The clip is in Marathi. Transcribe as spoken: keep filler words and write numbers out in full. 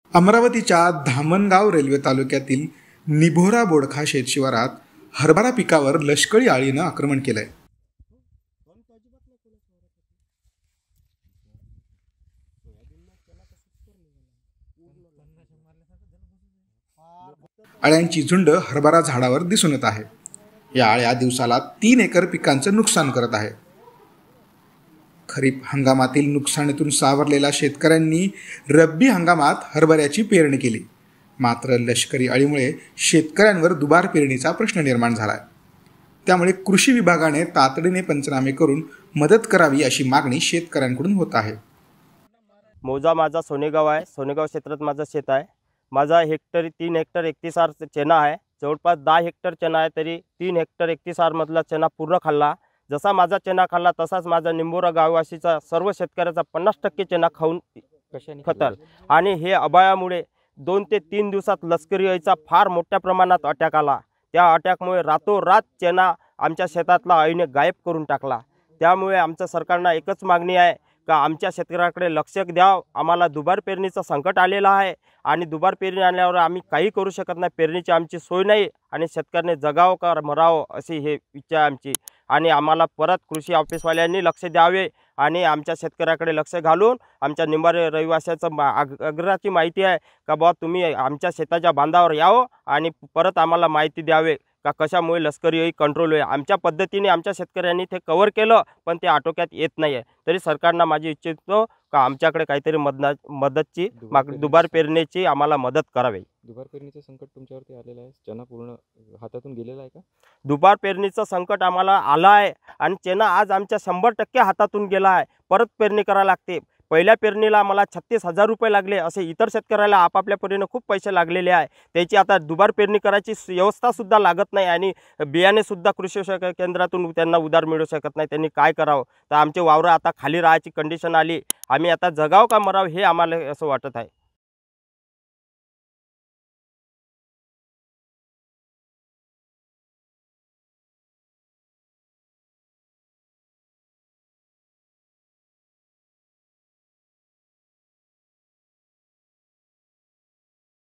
अमरावतीच्या धामणगाव रेल्वे तालुक्यातील निभोरा बोडखा शेतशिवारात हरभरा पिकावर लष्करी आळीनं आक्रमण केलंय। आळ्यांची झुंड हरभरा झाडावर दिसून येत आहे। या आळ्या दिवसाला तीन एकर पिकांचं नुकसान करत आहे। खरीप हंगामातील नुकसानीतून सावरलेल्या शेतकऱ्यांनी रब्बी हंगामात हरभऱ्याची पेरणी केली, मात्र लष्करी अळीमुळे शेतकऱ्यांवर दुबार पेरणीचा प्रश्न निर्माण झाला आहे। त्यामुळे कृषी विभागाने तातडीने पंचनामे करून मदत करावी अशी मागणी शेतकऱ्यांकडून होत आहे। मौजा माझा सोनेगाव आहे। सोनेगाव क्षेत्रात माझं शेत आहे। माझा हेक्टरी तीन हेक्टर एकतीस आर चना आहे। जवळपास दहा हेक्टर चना आहे, तरी तीन हेक्टर एकतीस आर मधला चना पूर्ण खाल्ला। जसा माझा चना खाल्ला तसाच माझा निंबोरा गाववासीचा सर्व शेतकऱ्याचा पन्नास टक्के चना खाऊन खतल। आणि हे अभायामुळे दोन ते तीन दिवसात लष्करी अळीचा फार मोठ्या प्रमाणात अटॅक आला। त्या अटॅकमुळे रातोरात चना आमच्या शेतातला अळीने गायब करून टाकला। त्यामुळे आमच्या सरकारला एकच मागणी आहे का आमच्या शेतकऱ्याकडे लक्ष द्यावं। आम्हाला दुबार पेरणीचं संकट आलेलं आहे आणि दुबार पेरणी आल्यावर आम्ही काही करू शकत नाही। पेरणीची आमची सोय नाही आणि शेतकऱ्याने जगावं का मरावं अशी हे इच्छा आमची। आणि आम्हाला परत कृषी ऑफिसवाल्यांनी लक्ष द्यावे आणि आमच्या शेतकऱ्याकडे लक्ष घालून आमच्या निंबारे रहिवाशाचं आग्रहाची माहिती आहे का बुवा तुम्ही आमच्या शेताच्या बांधावर यावं आणि परत आम्हाला माहिती द्यावे का कशामुळे लष्करी अळी कंट्रोल होईल। आमच्या पद्धतीने आमच्या शेतकऱ्यांनी ते कव्हर केलं, पण ते आटोक्यात येत नाही आहे। तरी सरकारनं माझी इच्छितो का आमच्याकडे काहीतरी मदत मदतची मागणी दुबार पेरणीची आम्हाला मदत करावी। दुबार पेरणीचं संकट तुमच्यावरती आलेलं आहे, चना पूर्ण हातातून गेलेला आहे का? दुबार पेरणीचं संकट आम्हाला आलं आहे आणि चना आज आमच्या शंभर टक्के हातातून गेला आहे। परत पेरणी करावी लागते। पहिल्या पेरणीला मला छत्तीस हजार रुपये लागले, असे इतर शेतकऱ्याला आपापल्या परीने खूप पैसे लागलेले आहे। त्याची आता दुबार पेरणी करायची व्यवस्था सुद्धा लागत नाही आणि बियाणे सुद्धा कृषी केंद्रातून त्यांना उधार मिळू शकत नाही। त्यांनी काय करावं? तर आमचे वावर आता खाली राहायची कंडिशन आली। आम्ही आता जगाव का मराव हे आम्हाला असं वाटत आहे।